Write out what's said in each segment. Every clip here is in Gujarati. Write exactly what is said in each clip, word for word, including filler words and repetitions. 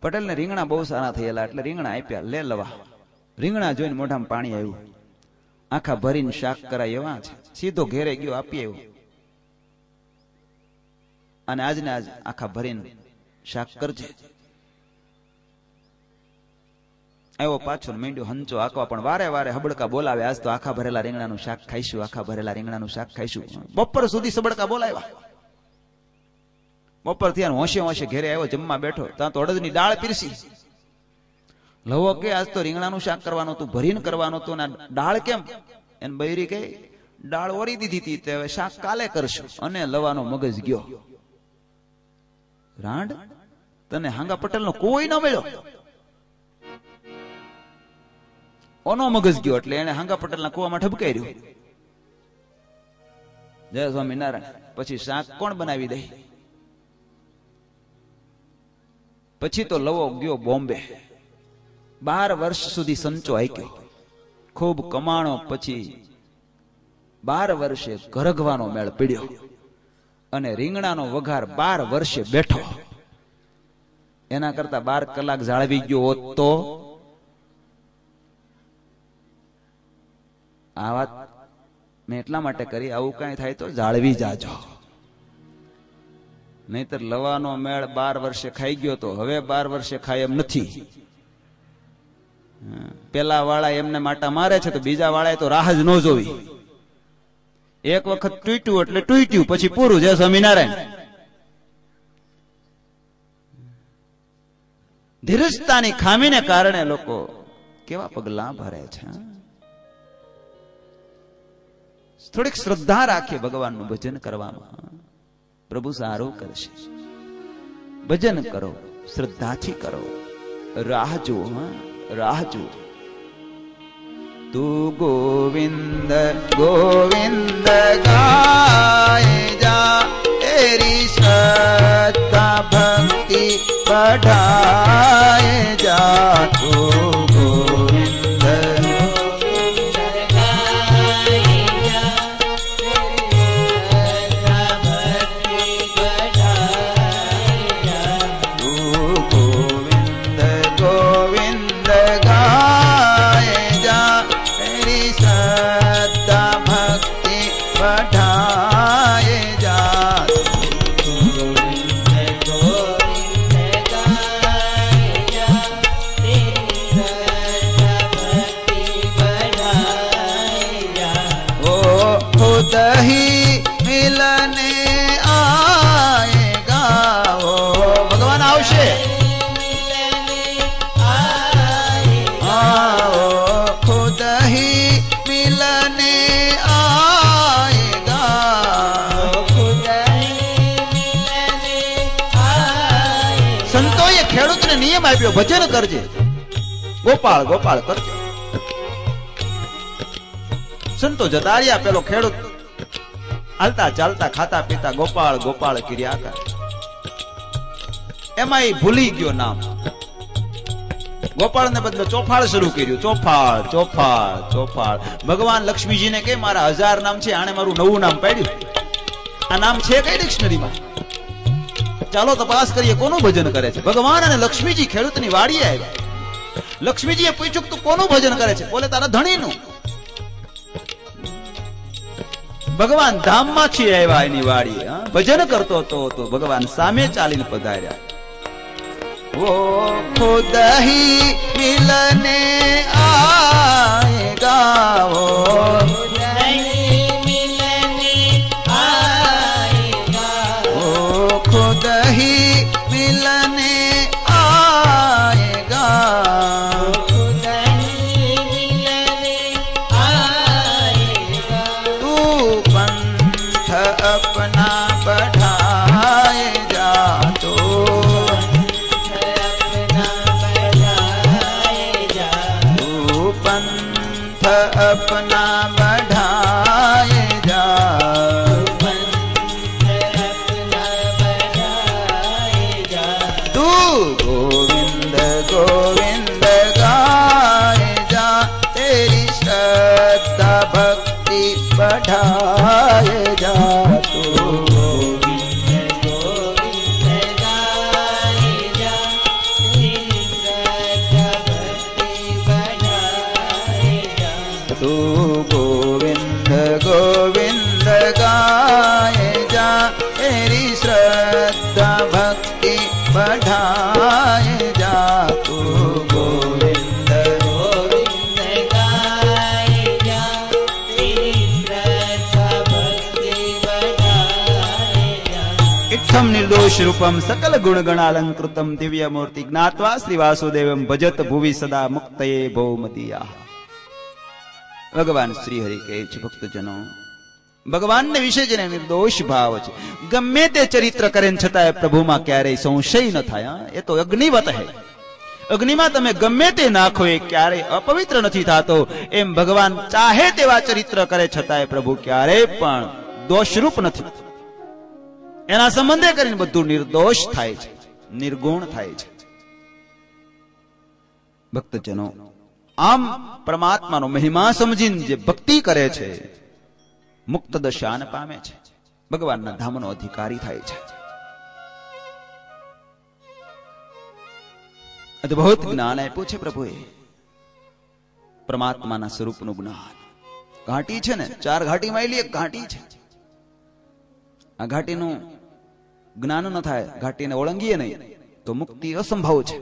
પટેલ ને રીંગણા બહુ સારા થયેલા એટલે રીંગણા આપ્યા, લે લવા. રીંગણા જોઈને મોઢામાં પાણી આવ્યું. આખા ભરીને શાક કરાય એવા છે. સીધો ઘેરે ગયો, આપી આવ્યો. અને આજને આજ આખા ભરીને શાક કરજે. આવ્યો પાછો માંડ્યો હંચો આંકવા, પણ વારે વારે હબડકા બોલાવે. આજ તો આખા ભરેલા રીંગણાનું શાક ખાઈશું, આખા ભરેલા રીંગણાનું શાક ખાઈશું. બપોર સુધી સબડકા બોલાવ્યા. બપોર થયા હોંશે હોંશે ઘેરે આવ્યો, જમવા બેઠો. ત્યાં તો અડદની દાળ પીરસી. લવો કે આજ તો રીંગણાનું શાક કરવાનું હતું, ભરીને કરવાનું હતું, ને દાળ કેમ? એને બૈરી કે દાળ ઓરી દીધી હતી, તે હવે શાક કાલે કરશું. અને લવાનો મગજ ગયો. રાંડ તને હાંગા પટેલ નો કોઈ ન મળ્યો. ઓનો મગજ ગયો એટલે એને હાંગા પટેલ ના કુવામાં ઠપકાઈ રહ્યું. જય સ્વામિનારાયણ. પછી શાક કોણ બનાવી દે? પછી તો લવો ગયો બોમ્બે. બાર વર્ષ સુધી સંચો આક્યો, ખૂબ કમાણો. પછી બાર વર્ષે ગરગવાનો મેળ પીડ્યો અને રીંગણાનો વઘાર બાર વર્ષે બેઠો. એના કરતા બાર કલાક જાળવી ગયો હોત તો. આ વાત મેં એટલા માટે કરી, આવું કઈ થાય તો જાળવી જાજો. નહીતર લવાનો મેળ બાર વર્ષે ખાઈ ગયો તો હવે બાર વર્ષે ખાય એમ નથી. પેલા વાળા એમને માટા મારે છે તો બીજા વાળાએ તો રાહ જ ન જોવી. એક વખત તૂટ્યું એટલે તૂટ્યું, પછી પૂરું. જય સ્વામિનારાયણ. ધીરજતાની ખામીને કારણે લોકો કેવા પગલા ભરે છે. થોડીક શ્રદ્ધા રાખીએ ભગવાનનું ભજન કરવામાં, પ્રભુ સારું કરશે. ભજન કરો, શ્રદ્ધાથી કરો, રાહ જુઓ, રાહ જુઓ. તું ગોવિંદ ગોવિંદ ગાય જા, તેરી શ્રદ્ધા ભક્તિ बढ़ाए जा. તું ગોવિંદ નિયમ આપ્યો, ભજન કરજે, ગોપાળ ગોપાળ કરજે. સંતો જતા રહ્યા, પેલો ખેડૂત હાલતા ચાલતા ખાતા પીતા ગોપાળ ગોપાળ કર્યા કરે. એમાં એ ભૂલી ગયો નામ. ગોપાળ ને બદલે ચોફાળ શરૂ કર્યું. ચોફાળ ચોફાળ ચોફાળ. ભગવાન લક્ષ્મીજીને કે મારા હજાર નામ છે, આને મારું નવું નામ પાડ્યું. આ નામ છે કઈ ડિક્શનરીમાં? ચાલો તપાસ કરીએ કોનું ભજન કરે છે. ભગવાન અને લક્ષ્મીજી ખેડૂતની વાડીએ આવ્યા. લક્ષ્મીજીએ પૂછ્યું તું કોનું ભજન કરે છે? બોલે તારા ધણીનું. ભગવાન ધામમાં છે આવ્યા એની વાડીએ, ભજન કરતો હતો તો ભગવાન સામે ચાલીને પધાર્યા. વો ખુદ હી મિલને આયેગા, વો खुद ही मिलने आएगा, खुद ही मिलने आएगा. तू पंथ अपना बढ़ाए जा, तो अपना बढ़ाए जा. तू पंथ अपना बढ़ाए जा. गोविंद गोविंद गाए जा, तेरी श्रद्धा भक्ति बढ़ाए जा. तू गोविंद गोविंद गाए जा, तेरी बढ़ाए जा तू गोविंद गोविंद गाए जा तेरी श्रद्धा भक्ति बढ़ाए जा। इत्थम निर्दोष रूपम सकल गुण गणालंकृतम दिव्य मूर्ति ज्ञात्वा श्री वासुदेवम भजत भुवि सदा मुक्तये भौमदीया। ભગવાન શ્રી હરિ કહે છે ભક્તજનો, ભગવાનને વિશે જેને નિર્દોષ ભાવ છે, ગમે તે ચરિત્ર કરે છતાં પ્રભુમાં ક્યારેય સંશય ન થાય. એ તો અગ્નિવત હે. અગ્નિમાં તમે ગમે તે નાખો એ ક્યારેય અપવિત્ર નથી થતો. એમ ભગવાન ચાહે તેવા ચરિત્ર કરે છતાં પ્રભુ ક્યારેય પણ દોષરૂપ નથી. એના સંબંધે કરીને બધું નિર્દોષ થાય છે, નિર્ગુણ થાય છે. ભક્તજનો, આમ પરમાત્માનો મહિમા સમજીને જે ભક્તિ કરે છે મુક્ત દશાને પામે છે, ભગવાનના ધામનો અધિકારી થાય છે. અદ્ભુત જ્ઞાન આપ્યું છે પ્રભુએ, પરમાત્માના સ્વરૂપનું જ્ઞાન. ઘાટી છે ને, ચાર ઘાટીમાં આવેલી એક ઘાટી છે. આ ઘાટીનું જ્ઞાન ન થાય, ઘાટીને ઓળંગીએ નહીં તો મુક્તિ અસંભવ છે.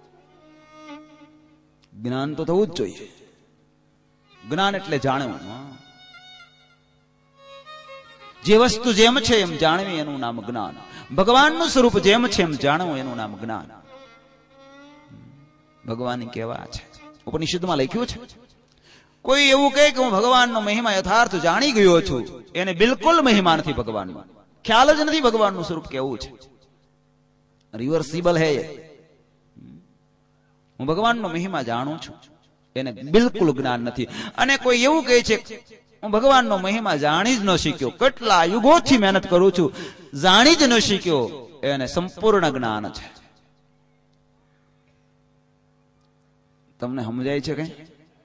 જ્ઞાન તો થવું જ જોઈએ. જ્ઞાન એટલે જાણવું. જે વસ્તુ જેમ છે એમ જાણવી એનું નામ જ્ઞાન. ભગવાનનું સ્વરૂપ જેમ છે એમ જાણવું એનું નામ જ્ઞાન. ભગવાન કેવા છે ઉપનિષદમાં લખ્યું છે. કોઈ એવું કહે કે હું ભગવાનનો મહિમા યથાર્થ જાણી ગયો છું, એને બિલકુલ મહિમા નથી ભગવાનનો, ખ્યાલ જ નથી ભગવાનનું સ્વરૂપ કેવું છે. રિવર્સિબલ હે. હું ભગવાનનો મહિમા જાણું છું, એને બિલકુલ જ્ઞાન નથી. અને કોઈ એવું કહે છે હું ભગવાનનો મહિમા જાણી જ ન શીખ્યો, કેટલા યુગોથી મહેનત કરું છું, જાણી જ ન શીખ્યો, એને સંપૂર્ણ જ્ઞાન છે. તમને સમજાય છે કઈ?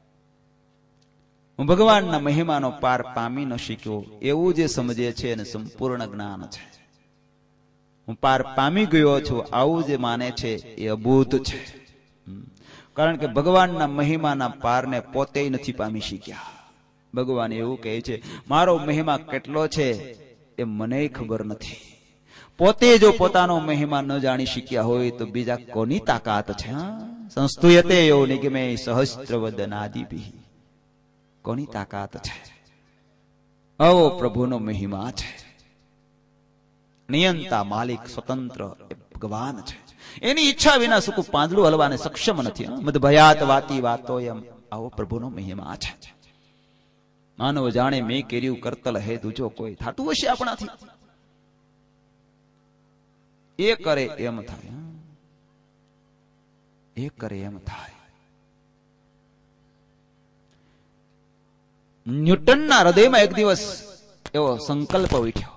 હું ભગવાનના મહિમાનો પાર પામી ન શીખ્યો એવું જે સમજે છે એને સંપૂર્ણ જ્ઞાન છે. હું પાર પામી ગયો છું આવું જે માને છે એ અબૂધ છે. કારણ કે ભગવાનના મહિમાના પારને પોતે નથી પામી શીખ્યા. ભગવાન એવું કહે છે મારો મહિમા કેટલો છે એ મને ખબર નથી. પોતે જો પોતાનો મહિમા ન જાણી શીખ્યા હોય તો બીજા કોની તાકાત છે? સંસ્તુયતે યો નિગમે સહસ્ત્રવદનાદિભિ, કોની તાકાત છે? આવો પ્રભુનો મહિમા છે. નિયંતા, માલિક, સ્વતંત્ર એ ભગવાન છે. એની ઈચ્છા વિના સુકું પાંદડું હલવાને સક્ષમ નથી. મદભયાત વાતી વાતો એમ આવો પ્રભુનો મહિમા છે. માનવ જાણે મેં કર્યું કરતલ હે દૂજો કોઈ. થતું હશે આપણાથી? એ કરે એમ થાય, એ કરે એમ થાય. ન્યૂટનના હૃદયમાં એક દિવસ એવો સંકલ્પ ઉઠ્યો.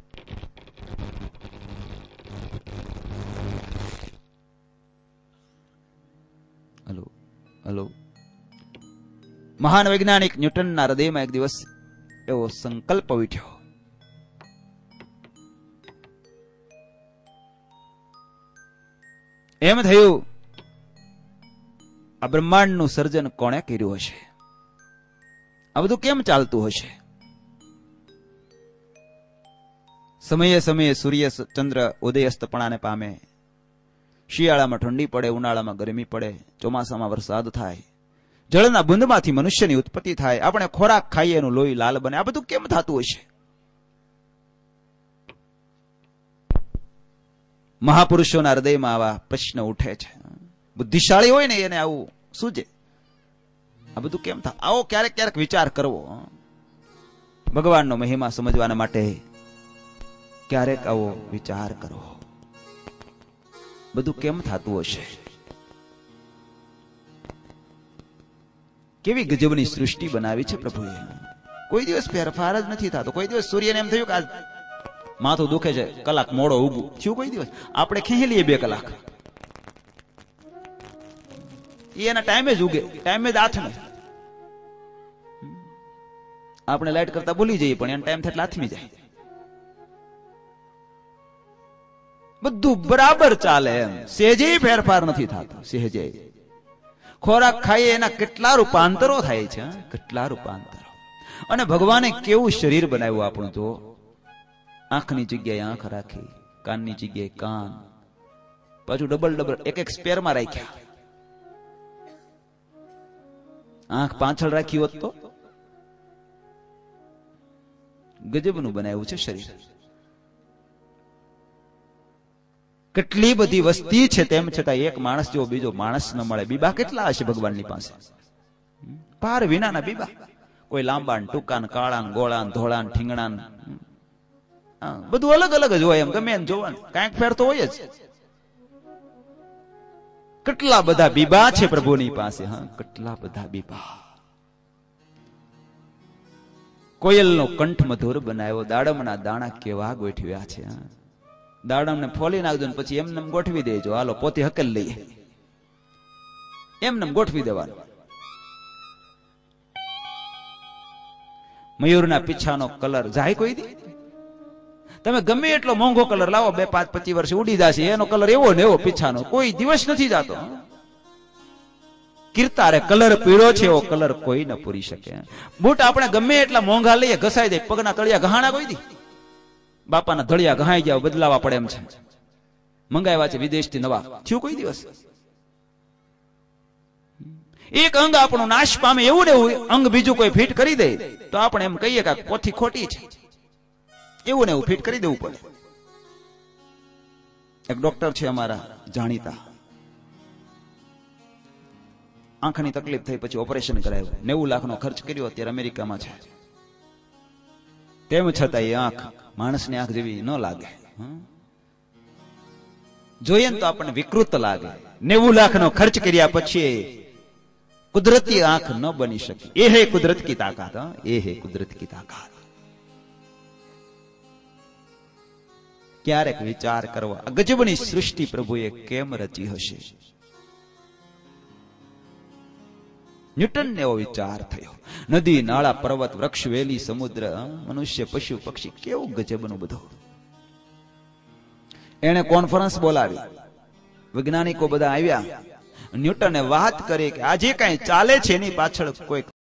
હલો હલો મહાન વૈજ્ઞાનિક ન્યૂટનના હૃદયમાં એક દિવસ એવો સંકલ્પ ઉઠ્યો. એમ થયું આ બ્રહ્માંડનું સર્જન કોણે કર્યું હશે? આ બધું કેમ ચાલતું હશે? સમયે સમયે સૂર્ય ચંદ્ર ઉદયસ્તપણાને પામે. શિયાળામાં ઠંડી પડે, ઉનાળામાં ગરમી પડે, ચોમાસામાં વરસાદ થાય, જળના બુંદમાંથી મનુષ્યની ઉત્પત્તિ થાય, આપણે ખોરાક ખાઈએ એનું લોહી લાલ બને. આ બધું કેમ થતું હશે? મહાપુરુષોના હૃદયમાં આવા પ્રશ્ન ઉઠે છે. બુદ્ધિશાળી હોય ને એને આવું સૂજે, આ બધું કેમ થાય? આવો ક્યારેક ક્યારેક વિચાર કરવો. ભગવાનનો મહિમા સમજવાના માટે ક્યારેક આવો વિચાર કરવો. બધું કેમ થતું હશે? કેવી ગજબની સૃષ્ટિ બનાવી છે પ્રભુએ. કોઈ દિવસ ફેરફાર જ નથી થતો. કોઈ દિવસ સૂર્યને એમ થયું કે આજ માથું દુખે છે, કલાક મોડો ઉગું થયું. કોઈ દિવસ આપણે ખેંચીએ બે કલાક, એના ટાઈમે જ ઉગે, ટાઈમે જ આથમે. આપણે લાઈટ કરતા ભૂલી જઈએ પણ એનો ટાઈમ થાય એટલે આથમી જાય. બધું બરાબર ચાલે એમ, સહેજે ફેરફાર નથી થતો. સહેજે ખોરાક ખાઈએ એના કેટલા રૂપાંતરો થાય છે, કેટલા રૂપાંતરો. અને ભગવાને કેવું શરીર બનાવ્યું આપણું. તો આંખની જગ્યાએ આંખ રાખી, કાનની જગ્યાએ કાન, પાછું ડબલ ડબલ એક એક સ્પેરમાં રાખ્યા. આંખ પાછળ રાખી હોત તો ગજબનું બનાવ્યું છે શરીર. કેટલી બધી વસ્તી છે તેમ છતાં એક માણસ જેવો બીજો માણસ ન મળે. બીબા કેટલા હશે ભગવાનની પાસે? પાર વિનાના બીબા. કોઈ લાંબા ટૂંકા કાળા ગોળા ધોળા ઠીંગણા બધું અલગ અલગ જ હોય. એમ ગમે એમ જોવાનું કાંઈક ફેર તો હોય જ. કેટલા બધા બીબા છે પ્રભુની પાસે. હા, કેટલા બધા બીબા. કોયલનો કંઠ મધુર બનાવ્યો. દાડમના દાણા કેવા ગોઠવ્યા છે. દાડમને ફોલી નાખજો ને પછી એમને ગોઠવી દેજો. હાલો પોતે હકેલ લઈએ, એમને ગોઠવી દેવાનું. મયુરના પીછાનો કલર જાય કોઈ દી? તમે ગમે એટલો મોંઘો કલર લાવો, બે પાંચ પચીસ વર્ષે ઉડી જશે. એનો કલર એવો ને એવો પીછાનો કોઈ દિવસ નથી જાતો. કીર્તારે કલર પીળો છે એવો કલર કોઈ ન પૂરી શકે. બૂટ આપણે ગમે એટલા મોંઘા લઈએ, ઘસાઈ દે. પગના તળિયા ગહાણા કોઈ દી? બાપાના ધળિયા ઘહાઈ ગયા, બદલાવા પડે એમ છે. મંગાવ્યા છે વિદેશથી નવા, થયું કોઈ દિવસ? એક અંગ આપણો નાશ પામે એવું ને એવું અંગ બીજું કોઈ ફિટ કરી દે તો આપણે એમ કહીએ કે પોથી ખોટી છે. એવું ને એવું ફિટ કરી દેવું પડે. એક ડોક્ટર છે અમારા જાણીતા, આંખની તકલીફ થઈ પછી ઓપરેશન કરાયું. નેવું લાખનો ખર્ચ કર્યો. અત્યારે અમેરિકામાં છે. તેમ છતાં એ આંખ માણસની આંખ જેવી ન લાગે. જોઈએ ને તો આપણને વિકૃત લાગે. નેવું લાખનો ખર્ચ કર્યા પછી કુદરતી આંખ ન બની શકે. એ હે કુદરત કી તાકાત. એ હે કુદરત કી તાકાત. ક્યારેક વિચાર કરવા, આ ગજબની સૃષ્ટિ પ્રભુએ કેમ રચી હશે? ન્યૂટનને એવો વિચાર થયો. નદી નાળા પર્વત વૃક્ષ વેલી સમુદ્ર મનુષ્ય પશુ પક્ષી કેવું ગજબનું બધું. એને કોન્ફરન્સ બોલાવી, વૈજ્ઞાનિકો બધા આવ્યા. ન્યૂટને વાત કરી કે આજે કઈ ચાલે છે એની પાછળ કોઈ